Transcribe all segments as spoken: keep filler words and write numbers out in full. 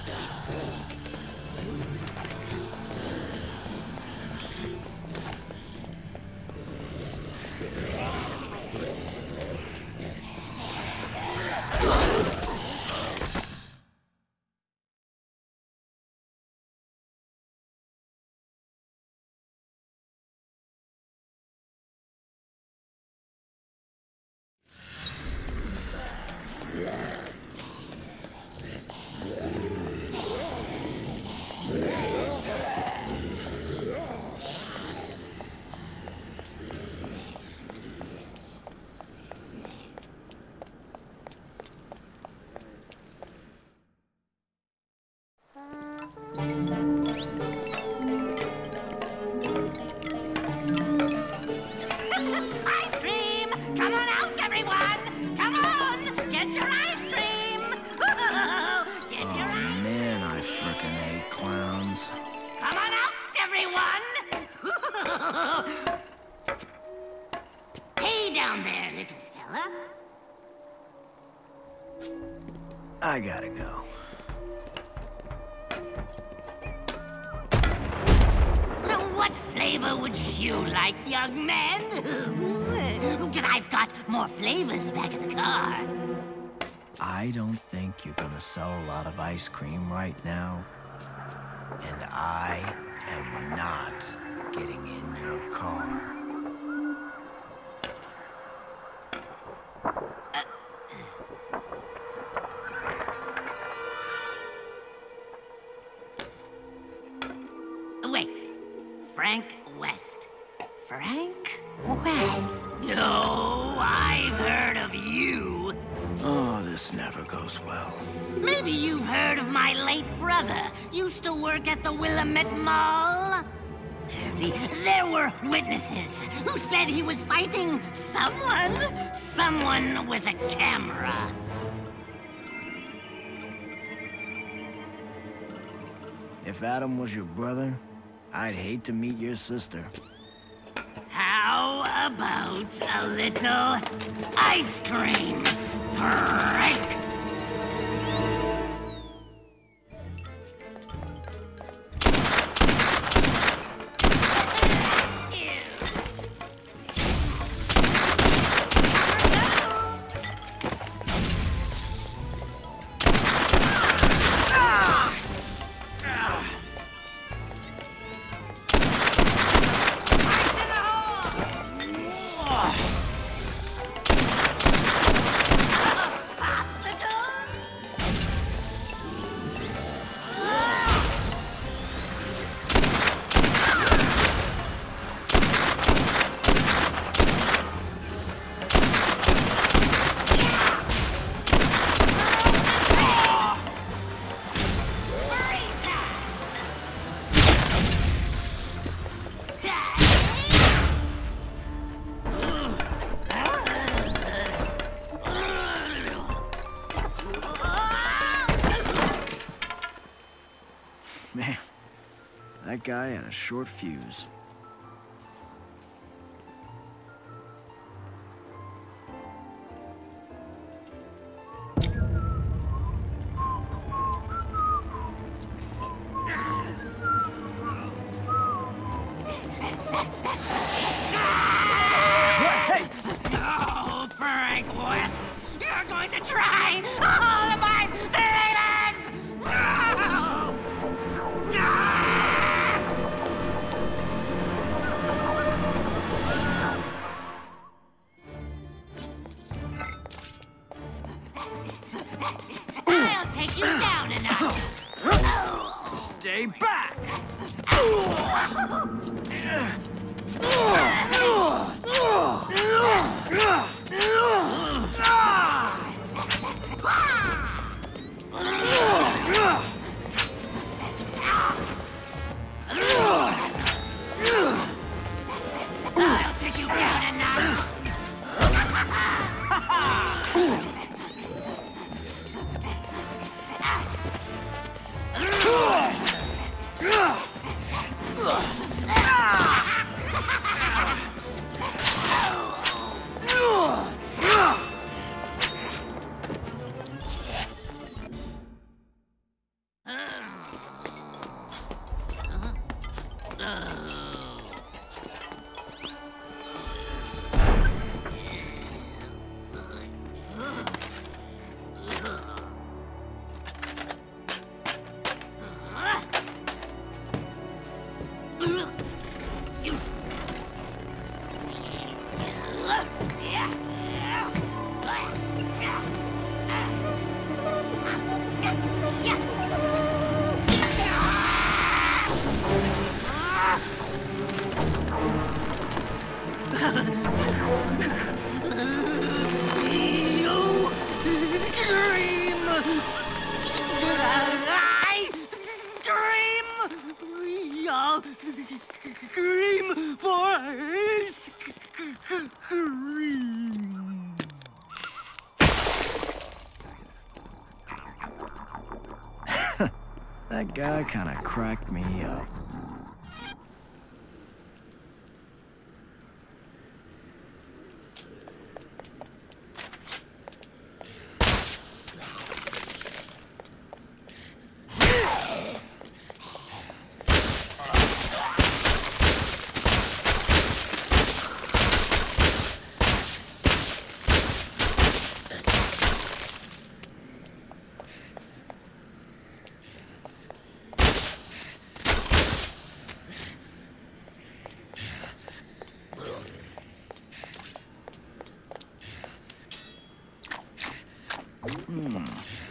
I gotta go. Now, what flavor would you like, young man? Because I've got more flavors back at the car. I don't think you're gonna sell a lot of ice cream right now. And I am not getting in your car. Wait, Frank West. Frank West? No, I've heard of you. Oh, this never goes well. Maybe you've heard of my late brother. Used to work at the Willamette Mall. See, there were witnesses who said he was fighting someone. Someone with a camera. If Adam was your brother, I'd hate to meet your sister. How about a little ice cream, Frank? Man, that guy had a short fuse. Hey! No, Frank West! You're going to try all of my flavors! No! I'll take you down a notch. Stay back! I'll take you down a notch. Scream for ice cream. That guy kind of cracked me up. Hmm.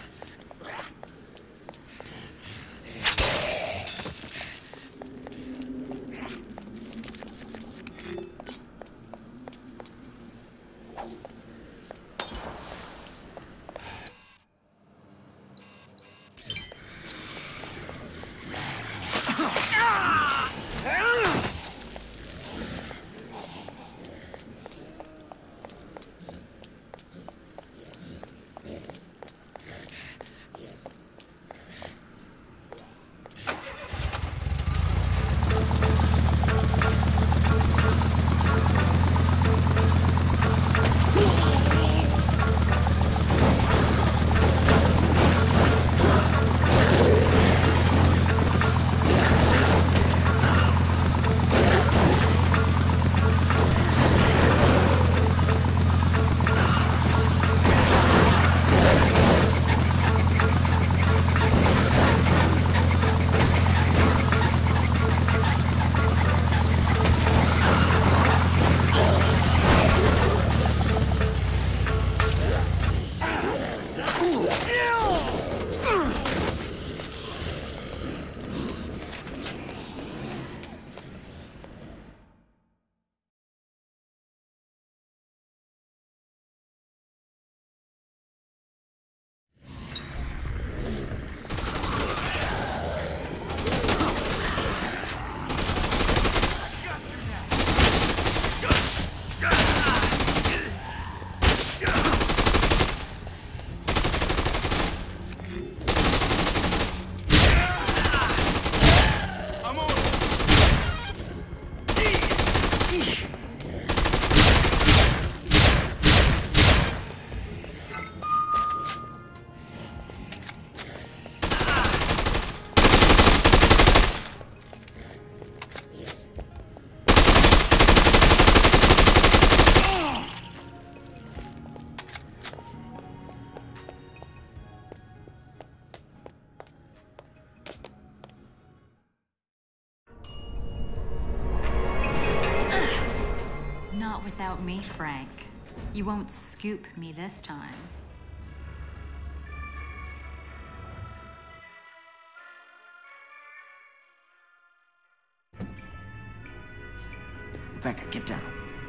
Not without me, Frank. You won't scoop me this time. Rebecca, get down.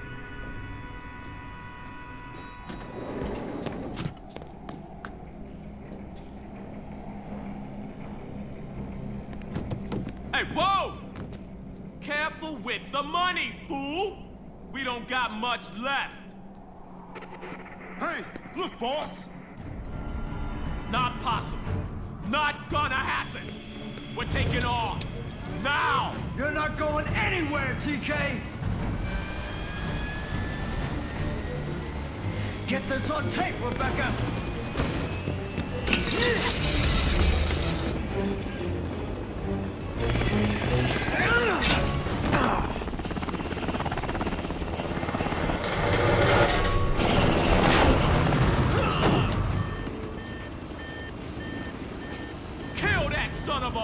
Hey, whoa! Careful with the money, fool! We don't got much left. Hey, look, boss! Not possible. Not gonna happen. We're taking off. Now! You're not going anywhere, T K! Get this on tape, Rebecca!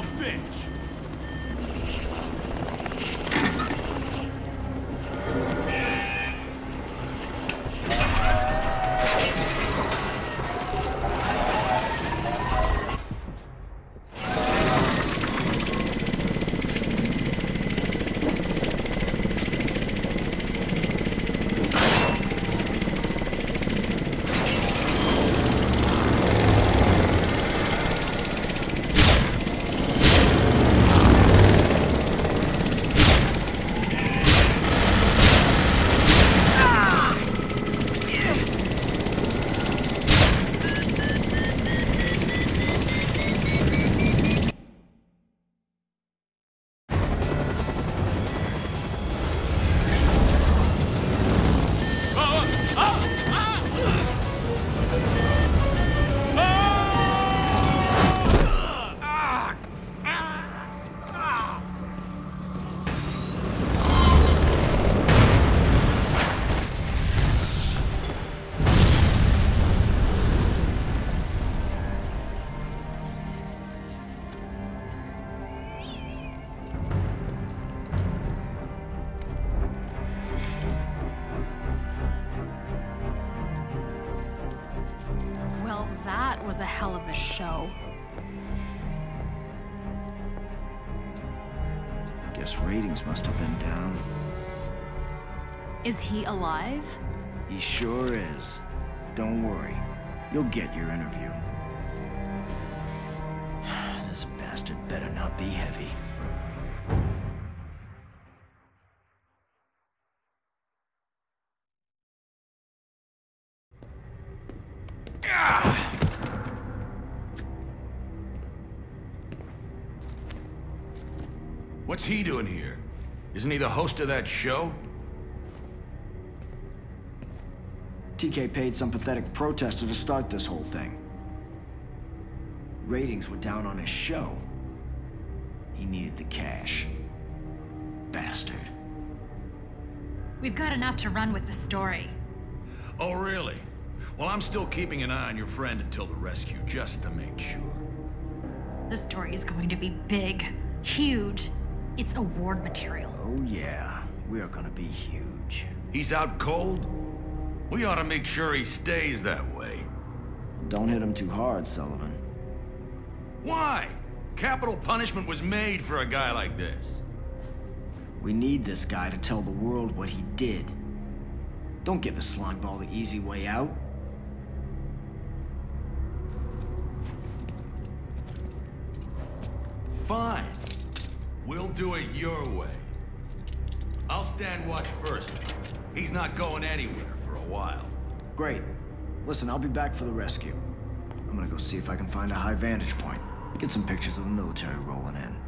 bitch! That was a hell of a show. Guess ratings must have been down. Is he alive? He sure is. Don't worry. You'll get your interview. This bastard better not be heavy. What's he doing here? Isn't he the host of that show? T K paid some pathetic protester to start this whole thing. Ratings were down on his show. He needed the cash. Bastard. We've got enough to run with the story. Oh, really? Well, I'm still keeping an eye on your friend until the rescue, just to make sure. The story is going to be big, huge. It's award material. Oh yeah, we are gonna be huge. He's out cold? We ought to make sure he stays that way. Don't hit him too hard, Sullivan. Why? Capital punishment was made for a guy like this. We need this guy to tell the world what he did. Don't give the slimeball the easy way out. Fine. We'll do it your way. I'll stand watch first. He's not going anywhere for a while. Great. Listen, I'll be back for the rescue. I'm gonna go see if I can find a high vantage point. Get some pictures of the military rolling in.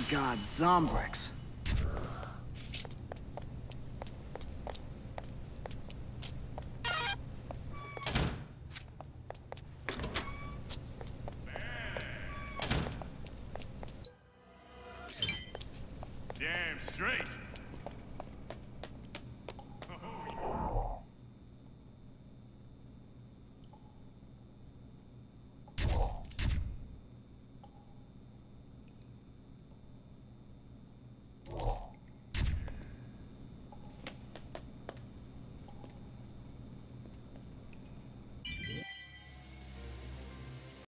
God, Zombrix.